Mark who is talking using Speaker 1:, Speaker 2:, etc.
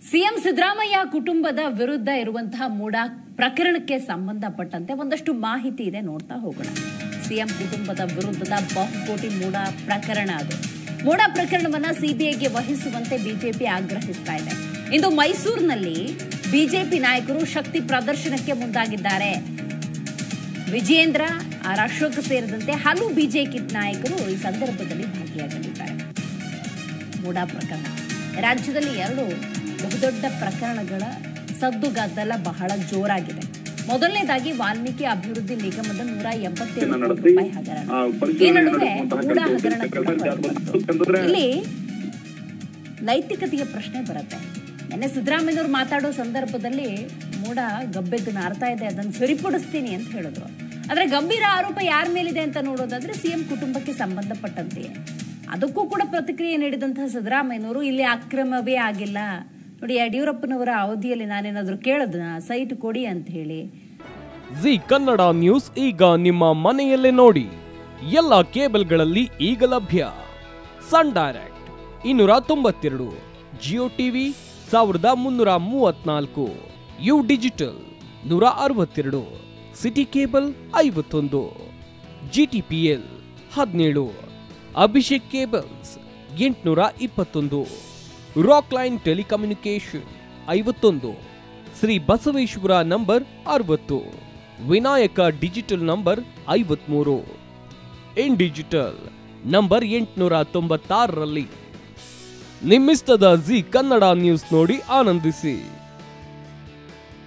Speaker 1: CM Siddaramaiah ಕುಟುಂಬದ ವಿರುದ್ಧ ಇರುವಂತಹ ಮೂಡ ಪ್ರಕರಣಕ್ಕೆ ಸಂಬಂಧಪಟ್ಟಂತೆ ಒಂದಷ್ಟು ಮಾಹಿತಿ ಇದೆ, ನೋಡ್ತಾ ಹೋಗೋಣ. ಸಿಎಂ ಕುಟುಂಬದ ವಿರುದ್ಧದ ಬಹುಕೋಟಿ ಮೂಡ ಪ್ರಕರಣ ಅದು. ಮೂಡ ಪ್ರಕರಣವನ್ನ ಸಿಬಿಐಗೆ ವಹಿಸುವಂತೆ ಬಿಜೆಪಿ ಆಗ್ರಹಿಸ್ತಾ ಇದೆ. ಇಂದು ಮೈಸೂರಿನಲ್ಲಿ ಬಿಜೆಪಿ ನಾಯಕರು ಶಕ್ತಿ ಪ್ರದರ್ಶನಕ್ಕೆ ಮುಂದಾಗಿದ್ದಾರೆ. ವಿಜಯೇಂದ್ರ, ಅಶೋಕ್ ಸೇರಿದಂತೆ ಹಲವು ಬಿಜೆಪಿ ನಾಯಕರು ಈ ಸಂದರ್ಭದಲ್ಲಿ ಭಾಗಿಯಾಗಲಿದ್ದಾರೆ. ಮೂಡ ಪ್ರಕರಣ ರಾಜ್ಯದಲ್ಲಿ ಎರಡು ಬಹುದೊಡ್ಡ ಪ್ರಕರಣಗಳ ಸದ್ದುಗದ್ದಲ ಬಹಳ ಜೋರಾಗಿದೆ. ಮೊದಲನೇದಾಗಿ ವಾಲ್ಮೀಕಿ ಅಭಿವೃದ್ಧಿ ನಿಗಮದ 187 ಕೋಟಿ ರೂಪಾಯಿ ಹಗರಣ. ಈ ನಡುವೆ ಮೂಡ ಹಗರಣ ಇಲ್ಲಿ ನೈತಿಕತೆಯ ಪ್ರಶ್ನೆ ಬರುತ್ತೆ. ನಿನ್ನೆ ಸಿದ್ದರಾಮಯ್ಯನವರು ಮಾತಾಡೋ ಸಂದರ್ಭದಲ್ಲಿ ಮೂಡ ಗಬ್ಬೆದ್ದು ನಾರ್ತಾ ಇದೆ, ಅದನ್ನು ಸರಿಪಡಿಸ್ತೀನಿ ಅಂತ ಹೇಳಿದ್ರು. ಆದ್ರೆ ಗಂಭೀರ ಆರೋಪ ಯಾರ ಮೇಲಿದೆ ಅಂತ ನೋಡೋದಾದ್ರೆ ಸಿಎಂ ಕುಟುಂಬಕ್ಕೆ ಸಂಬಂಧಪಟ್ಟಂತೆಯೇ. ಅದಕ್ಕೂ ಕೂಡ ಪ್ರತಿಕ್ರಿಯೆ ನೀಡಿದಂತಹ ಸಿದ್ದರಾಮಯ್ಯನವರು ಇಲ್ಲಿ ಅಕ್ರಮವೇ ಆಗಿಲ್ಲ ನೋಡಿ, ಯಡಿಯೂರಪ್ಪನವರ ಅವಧಿಯಲ್ಲಿ ನಾನೇನಾದ್ರೂ ಕೇಳದ್ನ ಸೈಟ್ ಕೊಡಿ ಅಂತ ಹೇಳಿ.
Speaker 2: ಜಿ ಕನ್ನಡ ನ್ಯೂಸ್ ಈಗ ನಿಮ್ಮ ಮನೆಯಲ್ಲೇ ನೋಡಿ. ಎಲ್ಲ ಕೇಬಲ್ಗಳಲ್ಲಿ ಈಗ ಲಭ್ಯ. Sun Direct 292, Jio TV 1334, U digital 162, city cable 51, GTPL 17, Abhishek cables 821, rock line telecommunication 51, Shri Basaveshwara number 60, Vinayaka digital number 53, in digital number 896ರಲ್ಲಿ. ನಿಮ್ಮಿಸ್ತದ ಜಿ ಕನ್ನಡ ನ್ಯೂಸ್ ನೋಡಿ ಆನಂದಿಸಿ.